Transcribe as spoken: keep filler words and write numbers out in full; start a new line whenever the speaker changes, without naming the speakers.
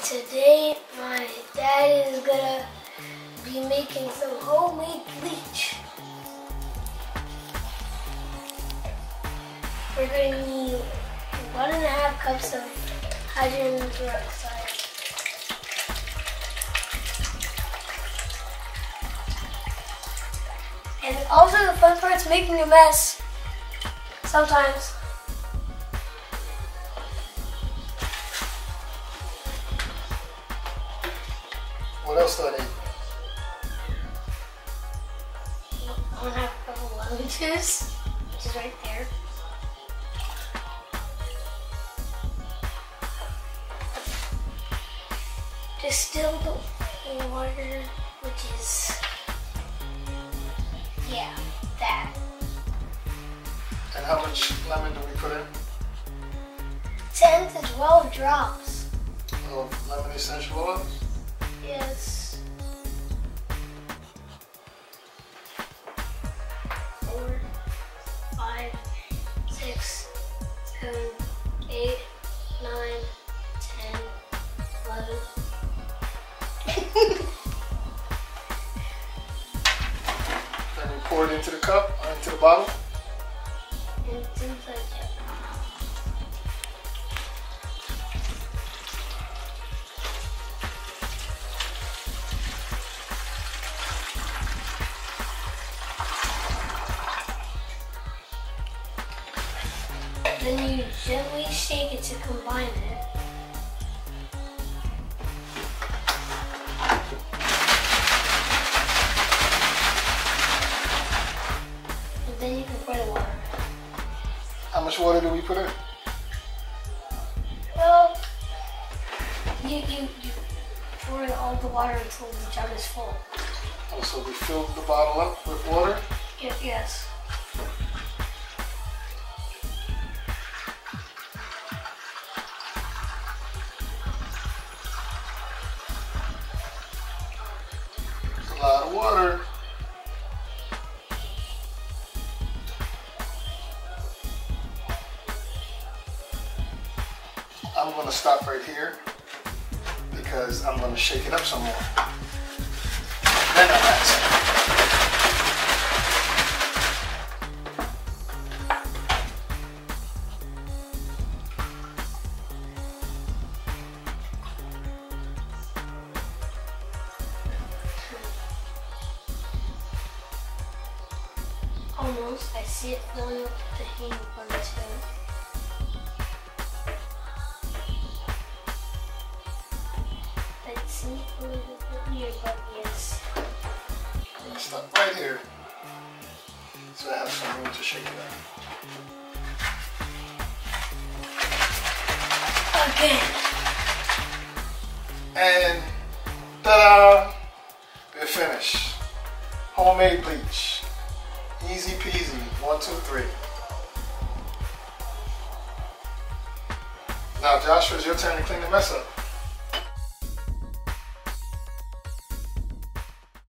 today my dad is gonna be making some homemade bleach. We're gonna need one and a half cups of hydrogen peroxide. And also the fun part's making a mess. Sometimes.
What else do I need?
One half cup of lemon juice, which is right there. Distilled water, which is, yeah, that.
And how much lemon do we put in?
ten to twelve drops.
Of lemon essential oils?
Yes. Four, five, six, seven, eight, nine, ten, eleven.
Then we pour it into the cup, or into the bottle.
Into the jug. Then you gently shake it to combine it. And then you can pour the water.
How much water do we put in?
Well, you, you, you pour in all the water until the jug is full.
Oh, so we filled the bottle up with water?
Yeah, yes.
A lot of water. I'm going to stop right here because I'm going to shake it up some more. Then I'll add some.
Almost. I see it filling up the hang on the tail. That seems a little bit weird, but yes.
I'm going to stop right here so I have some room to shake it up.
Okay.
And ta-da! We're finished. Homemade bleach. Easy peasy. One, two, three. Now, Joshua, it's your turn to clean the mess up.